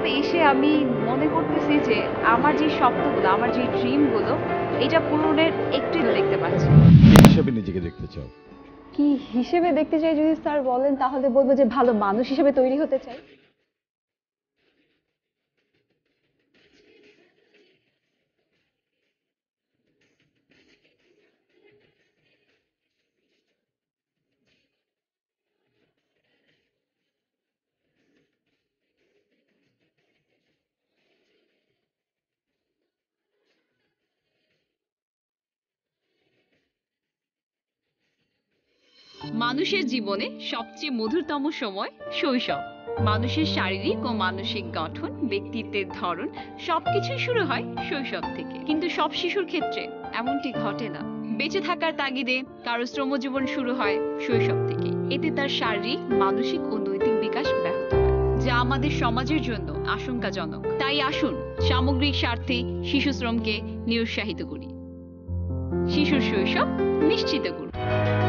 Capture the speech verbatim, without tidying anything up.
এসে আমি মনে করতেছি যে আমার যে স্বপ্নগুলো, আমার যে ড্রিমগুলো, এটা পূরণের একটু দেখতে পাচ্ছি না। কি হিসাবে নিজেকে দেখতে চাও? কি হিসেবে দেখতে চাই যদি স্যার বলেন তাহলে বলবো যে ভালো মানুষ হিসেবে তৈরি হতে চাই। মানুষের জীবনে সবচেয়ে মধুরতম সময় শৈশব। মানুষের শারীরিক ও মানসিক গঠন, ব্যক্তিত্বের ধরন সবকিছুই শুরু হয় শৈশব থেকে। কিন্তু সব শিশুর ক্ষেত্রে এমনটি ঘটে না। বেঁচে থাকার তাগিদে কারো শ্রমজীবন শুরু হয় শৈশব থেকে। এতে তার শারীরিক, মানসিক ও নৈতিক বিকাশ ব্যাহত হয়, যা আমাদের সমাজের জন্য আশঙ্কাজনক। তাই আসুন সামগ্রিক স্বার্থে শিশু শ্রমকে নিরুৎসাহিত করি, শিশুর শৈশব নিশ্চিত করুন।